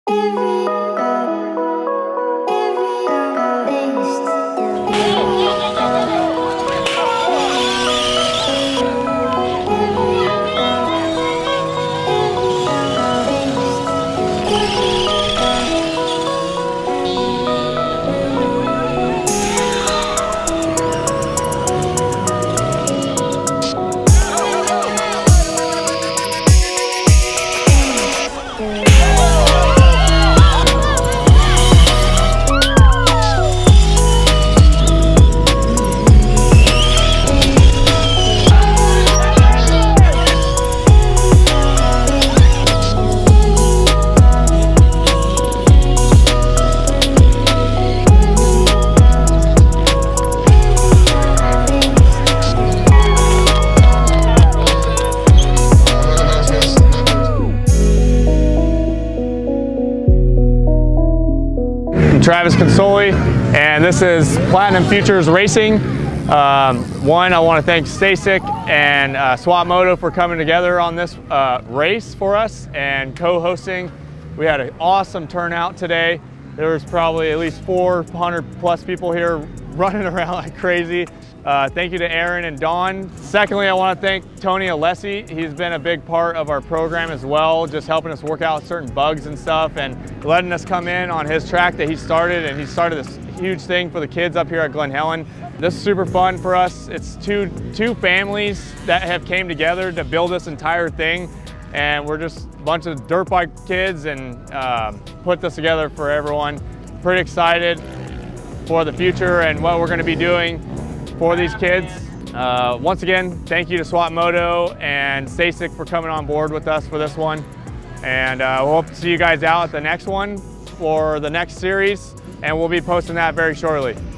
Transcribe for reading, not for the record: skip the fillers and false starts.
Travis Consoli, and this is Platinum Futures Racing. One, I want to thank STACYC and Swapmoto for coming together on this race for us and co-hosting. We had an awesome turnout today. There was probably at least 400 plus people here running around like crazy. Thank you to Aaron and Dawn. Secondly, I want to thank Tony Alessi. He's been a big part of our program as well, just helping us work out certain bugs and stuff and letting us come in on his track that he started, and he started this huge thing for the kids up here at Glen Helen. This is super fun for us. It's two families that have came together to build this entire thing, and we're just a bunch of dirt bike kids and put this together for everyone. Pretty excited for the future and what we're going to be doing for these kids. Once again, thank you to Swapmoto and STACYC for coming on board with us for this one. And we'll hope to see you guys out at the next one for the next series, and we'll be posting that very shortly.